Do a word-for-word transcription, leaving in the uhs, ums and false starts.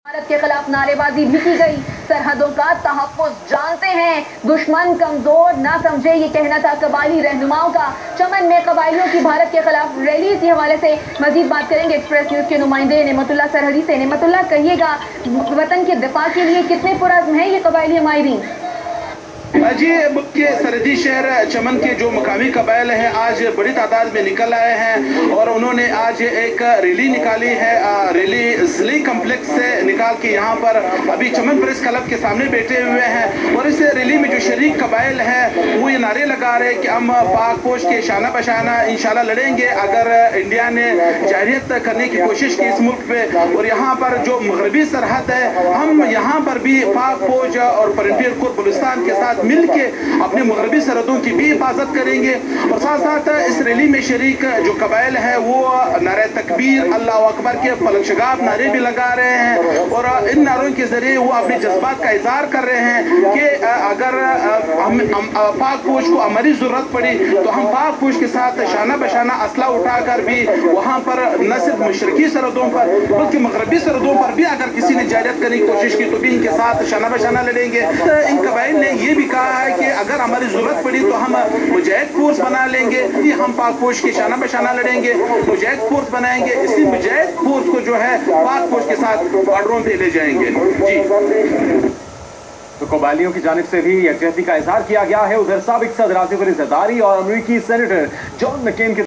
भारत के खिलाफ नारेबाजी भी की गई। सरहदों का तहफ्फुज़ जानते हैं, दुश्मन कमजोर ना समझे, ये कहना था कबायली रहनुमाओं का। चमन में कबायलियों की भारत के खिलाफ रैली, इसी हवाले से मजीद बात करेंगे एक्सप्रेस न्यूज के नुमाइंदे नेमतुल्लाह सरहदी से। नेमतुल्लाह, कहिएगा, वतन के दिफा के लिए कितने पुरज़्म हैं ये कबायली माहिरीन? जी, मुल्क के सरहदी शहर चमन के जो मकामी कबाइल हैं आज बड़ी तादाद में निकल आए हैं और उन्होंने आज एक रैली निकाली है। रैली जिले कम्प्लेक्स से निकाल के यहाँ पर अभी चमन प्रेस क्लब के सामने बैठे हुए हैं और इस रैली में जो शरीक कबाइल हैं वो ये नारे लगा रहे हैं कि हम पाक पोश के शाना बशाना इंशाल्लाह लड़ेंगे अगर इंडिया ने जाहिरियत करने की कोशिश की इस मुल्क पे। और यहाँ पर जो मगरबी सरहद है, हम यहाँ पर भी पाक फौज और फ्रंटियर कोर बलूचिस्तान के साथ मिल के अपने मगरबी सरहदों की भी हिफाजत करेंगे। और साथ साथ इस रैली में शरीक जो कबाइल है वो नारे तकबीर, अल्लाह अकबर के फलक शगाब नारे भी लगा रहे हैं और इन नारों के जरिए वो अपने जज्बात का इजहार कर रहे हैं कि अगर हम, हम पाक फौज को हमारी जरूरत पड़ी तो हम पाक फौज के साथ शाना बशाना असला उठाकर भी वहां पर न सिर्फ मशरकी सरहदों पर बल्कि मगरबी सरहदों पर भी अगर किसी ने जारियत करने की कोशिश की तो भी इनके साथ शाना बशाना लड़ेंगे। इन कबाइल ने ये भी कहा है कि अगर हमारी जरूरत पड़ी तो हम मुजाहिद फोर्स बना लेंगे, हम पाक फौज की शाना बशाना लड़ेंगे, मुजाहिद फोर्स बनाएंगे, इसी मुजाहिद फोर्स को जो है पाक फौज के साथ बॉर्डरों पे ले जाएंगे। जी, तो कबायलियों की जानिब से भी यकजहती का इजहार किया गया है। उधर साबिक सदर आसिफ अली जरदारी और अमरीकी सेनेटर जॉन मैकेन के